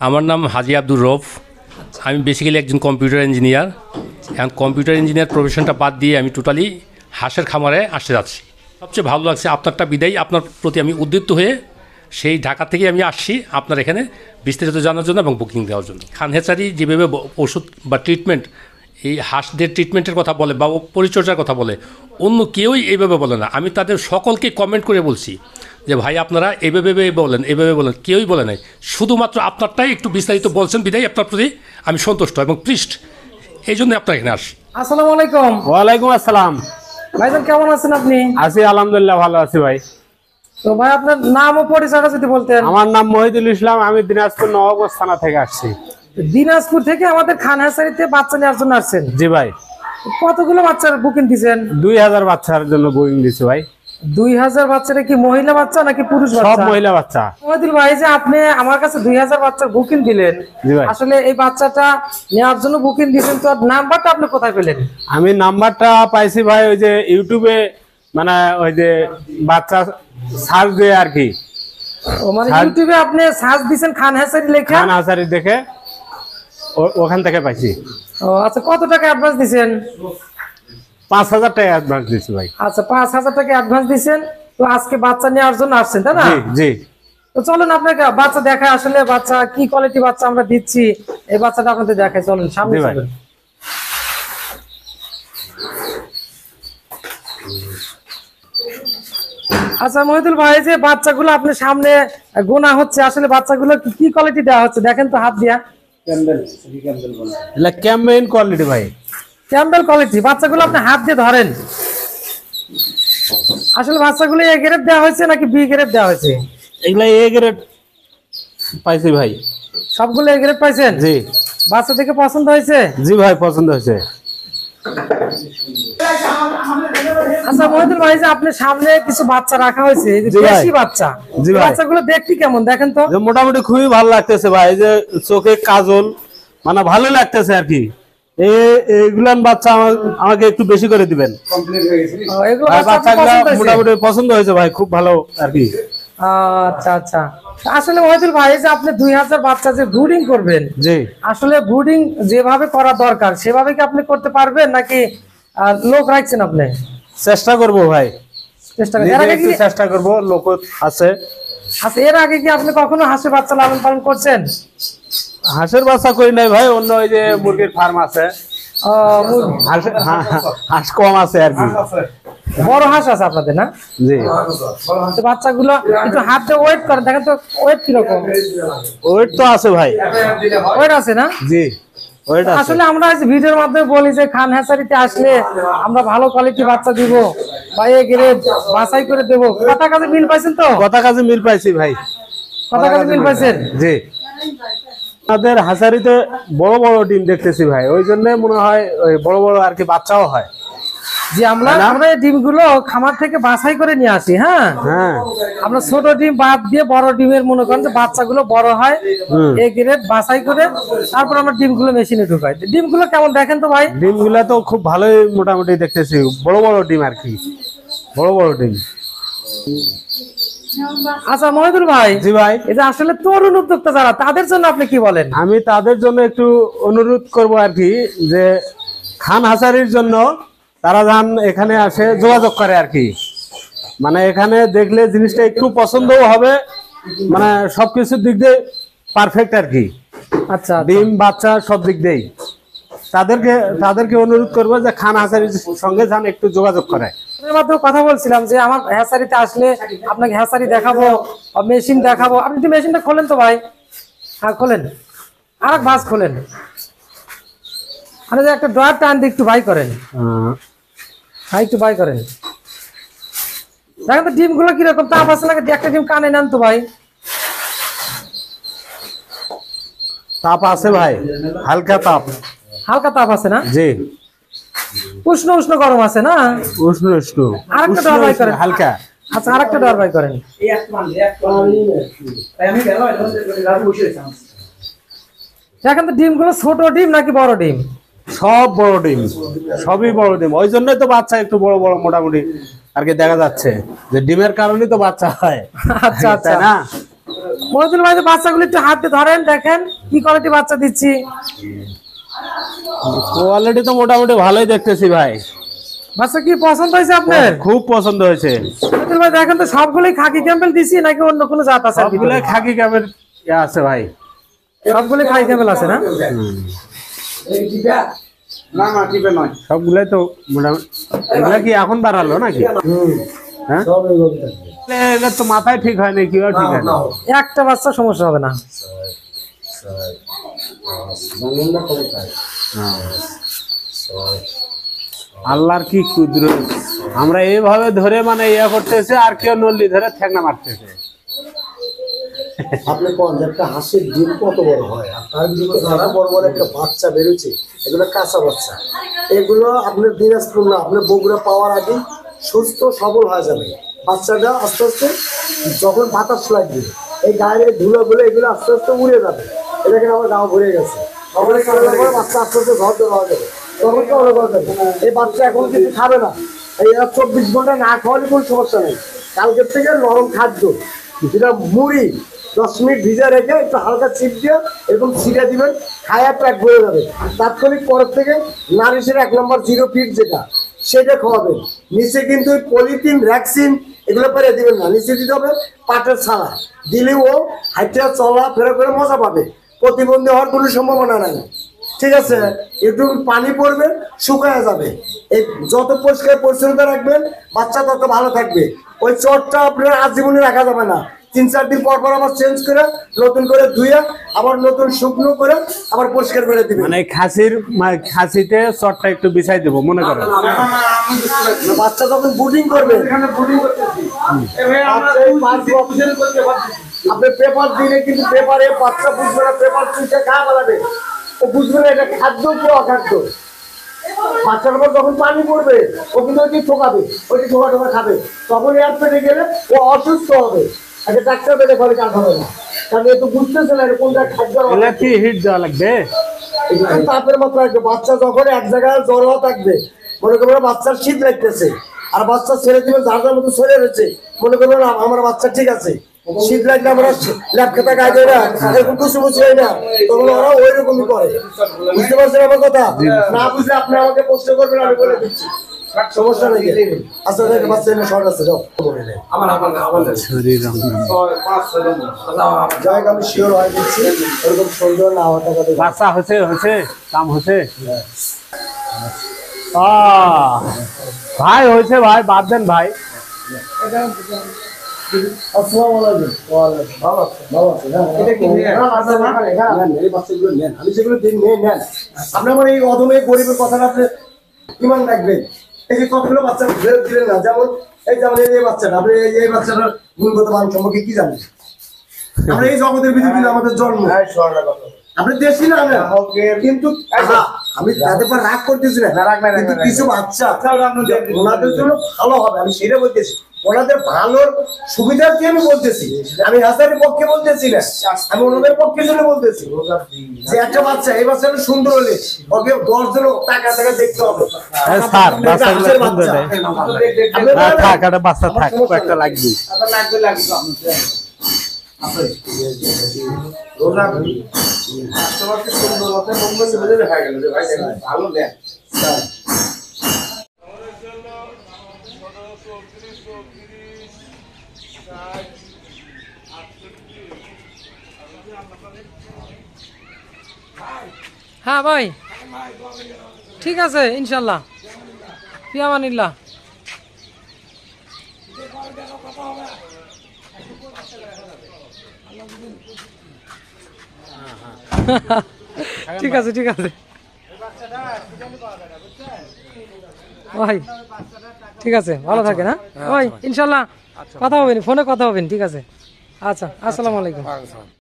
আমার নাম হাজি আব্দুর রৌফ। আমি বেসিক্যালি একজন কম্পিউটার ইঞ্জিনিয়ার। এখন কম্পিউটার ইঞ্জিনিয়ার প্রফেশনটা বাদ দিয়ে আমি টোটালি হাঁসের খামারে আসতে যাচ্ছি। সবচেয়ে ভালো লাগছে আপনারটা বিদায়, আপনার প্রতি আমি উদ্বুদ্ধ হয়ে সেই ঢাকা থেকে আমি আসছি আপনার এখানে বিস্তারিত জানার জন্য এবং বুকিং দেওয়ার জন্য। খান হ্যাচারি যেভাবে ওষুধ বা ট্রিটমেন্ট, এই হাঁসদের ট্রিটমেন্টের কথা বলে বা পরিচর্যার কথা বলে, অন্য কেউই এইভাবে বলে না। আমি তাদের সকলকে কমেন্ট করে বলছি যে ভাই আপনারা এইভাবে এইভাবে বলেন, কেউই বলে নাই। শুধুমাত্র আপনারটাই একটু বিস্তারিত বলছেন বিদায় আপনার প্রতি আমি সন্তুষ্ট এবং পৃষ্ঠ, এই জন্য আপনার এখানে আসি। আসসালামু আলাইকুম। ওয়ালাইকুম আসসালাম। ভাইজান কেমন আছেন আপনি? আছি আলহামদুলিল্লাহ, ভালো আছি ভাই। তো ভাই আপনার নাম ও পরিচয়টা যদি বলতেন। আমার নাম মহিদুল ইসলাম, আমি দিনাজপুর নবাবগঞ্জ থানা থেকে আসছি। দিনাজপুর থেকে আমাদের খান হ্যাচারিতে বাচ্চা নেওয়ার জন্য আসছেন? জি ভাই। কতগুলো বাচ্চার বুকিং দিয়েছেন? 2000 বাচ্চার জন্য বুকিং দিছি ভাই। 2000 বাচ্চাটা কি মহিলা বাচ্চা নাকি পুরুষ বাচ্চা? সব মহিলা বাচ্চা। মহিদুল ভাই, যে আপনি আমার কাছে 2000 বাচ্চার বুকিং দিলেন, আসলে এই বাচ্চাটা নেওয়ার জন্য বুকিং দিয়েছেন, তো নাম্বারটা আপনি কোথায় পেলেন? আমি নাম্বারটা পাইছি ভাই ওই যে ইউটিউবে, মানে ওই যে বাচ্চা সার্চ দিয়ে আর কি। ও মানে ইউটিউবে আপনি সার্চ দিবেন খান হ্যাচারি লেখা? খান হ্যাচারি দেখে ওখান থেকে পাইছি। ও আচ্ছা, কত টাকা অ্যাডভান্স দিবেন? 5000 টাকা অ্যাডভান্স দিছি ভাই। আচ্ছা, 5000 টাকা অ্যাডভান্স দিবেন। তো আজকে বাচ্চা নেওয়ার জন্য আসছেন, তাই না? জি জি। তো চলুন আপনাকে বাচ্চা দেখায়, আসলে বাচ্চা কি কোয়ালিটি বাচ্চা আমরা দিচ্ছি, এই বাচ্চাটা আপনাদের দেখায়। চলুন সামনে চলুন। আচ্ছা মহিদুল ভাই, যে বাচ্চাগুলো আপনার সামনে গোনা হচ্ছে, আসলে বাচ্চাগুলো কি কোয়ালিটি দেওয়া হচ্ছে দেখেন তো হাত দিয়া। ক্যাম্পেইন কোয়ালিটি ভাই। ক্যাম্বেল কোয়ালিটি। বাচ্চাগুলো আপনি হাত দিয়ে ধরেন। আসলে বাচ্চাগুলো এ গ্রেড দেওয়া হয়েছে নাকি বি গ্রেড দেওয়া হয়েছে? এগুলা এ গ্রেড পাইছি ভাই। সবগুলো এ গ্রেড পাইছেন? জি। বাচ্চা থেকে পছন্দ হয়েছে? জি ভাই, পছন্দ হয়েছে। আচ্ছা মহিদুল ভাই, যে আপনার সামনে কিছু বাচ্চা রাখা হয়েছে, দেশি বাচ্চা, বাচ্চাগুলো দেখতে কেমন দেখেন তো? মোটামুটি খুবই ভালো লাগতেছে ভাই, যে চোখে কাজল, মানে ভালো লাগতেছে আর কি। এইগুলান বাচ্চা আমাকে একটু বেশি করে দিবেন। বাচ্চাগুলো মোটামুটি পছন্দ হয়েছে ভাই, খুব ভালো আর কি। আচ্ছা আচ্ছা। আসলে মহিদুল ভাই, যে আপনি 2000 বাচ্চা যে ব্রুডিং করবেন, জি, আসলে ব্রুডিং যেভাবে করা দরকার সেভাবে কি আপনি করতে পারবেন নাকি লোক রাখছেন আপনি? চেষ্টা করব ভাই, চেষ্টা করব, লোক আছে। আচ্ছা, এর আগে কি আপনি কখনো হাঁসের বাচ্চা লালন পালন করছেন? হাঁসের বাচ্চা করি নাই ভাই, অন্য ওই যে মুরগির ফার্ম আছে, হাঁস কম আছে আর কি। বড় হাঁস আছে আপনাদের না? জি। বাচ্চাগুলো একটু হাতে ওয়েট করেন, দেখেন তো ওয়েট কিরকম। ওয়েট তো আছে ভাই, ওয়েট আছে না? জি। আসলে আমরা ভিডিওর মাধ্যমে বলি যে খান হ্যাচারিতে আসলে আমরা ভালো কোয়ালিটি বাচ্চা দিব বা এ গ্রেড বাছাই করে দেব। কথা কাজে মিল পাইছেন তো? কথা কাজে মিল পাইছি ভাই। কথা কাজে মিল পাইছেন? জি। আমাদের হ্যাচারিতে বড় বড় ডিম দেখতেছি ভাই, ওই জন্য মনে হয় ওই বড় বড় আর কি বাচ্চাও হয়। যে আমরা এই ডিমগুলো খামার থেকে বাছাই করে নিয়ে আসি। হ্যাঁ, আমরা ছোট ডিম বাদ দিয়ে বড় ডিমের মনে করেন যে বাচ্চাগুলো বড় হয়, এ গ্রেড বাছাই করে তারপর আমরা ডিমগুলো মেশিনে ঢুকাই। ডিমগুলো কেমন দেখেন তো ভাই? ডিমগুলো তো খুব ভালোই মোটামুটি দেখতেছি, বড় বড় ডিম আর কি, বড় বড় ডিম। আচ্ছা মহিদুল ভাই। জি ভাই। এই যে আসলে তরুণ উদ্যোক্তা যারা, তাদের জন্য আপনি কি বলেন? আমি তাদের জন্য একটু অনুরোধ করব আর কি, যে খান হ্যাচারির জন্য তারা যান এখানে আসে, যোগাযোগ করে আর কি। মানে এখানে দেখলে জিনিসটা একটু পছন্দও হবে, মানে সবকিছুর দিক দিয়ে পারফেক্ট আর কি। আচ্ছা, ডিম বাচ্চা সব দিক দিয়েই তাদেরকে অনুরোধ করবো যে খান হ্যাচারির সঙ্গে যান একটু যোগাযোগ করে। মাধ্যমে কথা বলছিলাম যে আমার হ্যাচারিতে আসলে আপনাকে হ্যাচারি দেখাবো, মেশিন দেখাবো। আপনি একটু মেশিনটা খোলেন তো ভাই। হ্যাঁ খোলেন, আর এক ভাঁজ খোলেন। আরে একটা ড্রয়ার টান দিয়ে একটু বাই করেন। হ্যাঁ একটু বাই করেন, দেখেন তো ডিমগুলো কিরকম তাপ আছে নাকি। একটা ডিম কানে নেন তো ভাই। তাপ আছে ভাই, হালকা তাপ। হালকা তাপ আছে না? জি। উষ্ণ উষ্ণ গরম আছে না? উষ্ণ উষ্ণ। আরেকটা ড্রয়ার বাই করেন, হালকা। আচ্ছা আরেকটা ড্রয়ার বাই করেন। দেখেন তো ডিমগুলো ছোট ডিম নাকি বড় ডিম? সব বড় ডিম, সবই বড় ডিম। ওই জন্যই তো বাচ্চা একটু বড় বড় মোটামুটি আর কি দেখা যাচ্ছে, যে ডিমের কারণেই তো বাচ্চা হয়। আচ্ছা আচ্ছা না, মহিদুল ভাই, বাচ্চাগুলো একটু হাত দিয়ে ধরেন, দেখেন কি কোয়ালিটি বাচ্চা দিচ্ছি। কোয়ালিটি তো মোটামুটি ভালোই দেখতেছি ভাই। বাচ্চা কি পছন্দ হয়েছে আপনার? খুব পছন্দ হয়েছে। মহিদুল ভাই দেখেন তো, সবগুলোই খাকি ক্যাম্পেল দিছি নাকি অন্য কোনো জাত আছে? সবগুলো খাকি ক্যামের আছে ভাই, সবগুলোই খাকি ক্যাম্পেল আছে না? সবগুলাই তো মোটামুটি। এগুলা কি এখন বাড়ালো নাকি? হ্যাঁ, এগুলা তো মাথায় ঠিক হয় না, কি ঠিক হয় না। একটা বাচ্চা সমস্যা হবে না। আল্লাহর কি কুদরত, আমরা এইভাবে ধরে মানে ইয়া করতেছে, আর কেউ নল্লি ধরে ঠেকনা মারতেছে। আপনি কোন যে একটা হাঁসের ডিম কত বড় হয়, আর তার ভিতরে যারা বড় বড় একটা বাচ্চা বেরোচ্ছে, এগুলো কাঁচা বাচ্চা। এগুলো আপনার দিনাজপুর না, আপনার বগুড়া পাওয়ার আগে সুস্থ সবল হয়ে যাবে। বাচ্চাটা আস্তে আস্তে যখন বাতাস লাগবে, এই গায়ের ধুলোগুলো এগুলো আস্তে আস্তে উড়ে যাবে। এটাকে আমার গাঁও ভরে গেছে, সবাই কারণে করে বাচ্চা আস্তে আস্তে ঘর ধরা হয়ে যাবে। তখন তো অনেক হয়ে যাবে। এই বাচ্চা এখন কিছু খাবে না, এই 24 ঘন্টা না খাওয়ালে কোনো সমস্যা নেই। কালকের থেকে নরম খাদ্য, যেটা মুড়ি 10 মিনিট ভিজা রেখে একটু হালকা চিপ দিয়ে এরকম ছিঁড়ে দিবেন, খায়া পেট ভরে যাবে। তাৎক্ষণিক পরের থেকে নারিশের 1 নম্বর 0 ফিট যেটা, সেটা খাওয়াবেন। নিচে কিন্তু পলিথিন ভ্যাকসিন এগুলো পেরে দিবেন না, নিচে দিতে হবে পাটের ছাড়া। দিলেও ও হাইটা চলা ফেরা করে মজা পাবে, প্রতিবন্ধী হওয়ার কোনো সম্ভাবনা নাই। ঠিক আছে, একটু পানি পড়বে, শুকায় যাবে। এই যত পরিষ্কার পরিচ্ছন্নতা রাখবেন, বাচ্চা তত ভালো থাকবে। ওই চটটা আপনার আজীবনে রাখা যাবে না, 3-4 দিন পর পর আবার চেঞ্জ করে নতুন করে ধুয়ে আবার নতুন শুকনো করে আবার পরিষ্কার করে দিবেন। মানে খাসিতে চটটা একটু বিছাই দেবো মনে করেন। বাচ্চা যখন বুডিং করবে, আপনি পেপার দিলে কিন্তু পেপারে বাচ্চা বুঝবে না, পেপার চুষে খাওয়া ফেলাবে, ও বুঝবে না এটা খাদ্য কি অখাদ্য। বাচ্চার উপর যখন পানি পড়বে, ও কিন্তু ওইটি ঠোকাবে, ওইটি ঠোকা ঠোকা খাবে, তখন এয়ার পেটে গেলে ও অসুস্থ হবে। আগে ডাক্তার পেটে ঘরে কাজ হবে না, কারণ এ তো বুঝতেছে না কোনটা খাদ্য। কি হিট দেওয়া লাগবে? তাপের মাত্রা রাখবে। বাচ্চা যখন এক জায়গায় জ্বর থাকবে, মনে করবেন বাচ্চার শীত লাগতেছে, আর বাচ্চা ছেড়ে দিবেন যার যার মতো ছেড়ে রয়েছে, মনে করবেন আমার বাচ্চা ঠিক আছে। শীত লাগলে আমরা ল্যাপ খেতা গায়ে দেয় না, এরকম কুচি মুচি হয় না, তখন ওরা ওই রকমই করে। বুঝতে পারছেন আমার কথা? না বুঝলে আপনি আমাকে প্রশ্ন করবেন, আমি বলে দিচ্ছি, সমস্যা নেই। আচ্ছা দেখে বাচ্চা এনে শর্ট আছে, যাও যাই আমি শিওর হয়ে দিচ্ছি, এরকম সুন্দর না হওয়াটা কথা। বাচ্চা হচ্ছে কাম হচ্ছে ভাই, হয়েছে ভাই, বাদ দেন ভাই। আসসালামু আলাইকুম। ওয়ালাইকুম ভালো আছে, ভালো আছে। এটা কি আমি যেগুলো দিন নেন, আপনি আমার এই অদমে গরিবের কথাটা আপনি ইমান রাখবেন। এই যে কতগুলো বাচ্চা ফেরত দিলেন না, যেমন এই বাচ্চাটা, আপনি এই বাচ্চাটার গুণগত মান সম্পর্কে কি জানেন? আমরা এই জগতের ভিতরে আমাদের জন্ম, আপনি দেশি না কিন্তু আমি তাদের পর রাগ করতেছি না, কিন্তু কিছু বাচ্চা ওনাদের জন্য ভালো হবে, আমি সেটা বলতেছি। ওনাদের ভালোর সুবিধার্থে আমি বলতেছি, আমি হাজারের পক্ষে বলতেছি না, আমি ওনাদের পক্ষে জন্য বলতেছি। যে একটা বাচ্চা, এই বাচ্চাটা সুন্দর হলে ওকে 10 জন টাকা দেখতে হবে। বাচ্চা থাক, একটা লাগবে। হ্যাঁ ভাই, ঠিক আছে ইনশাল্লাহ, ফিয়ামানিল্লাহ। ঠিক আছে, ঠিক আছে ভাই, ঠিক আছে, ভালো থাকেন। হ্যাঁ ভাই, ইনশাল্লাহ কথা হবেন, ফোনে কথা হবেন। ঠিক আছে, আচ্ছা, আসসালামু আলাইকুম।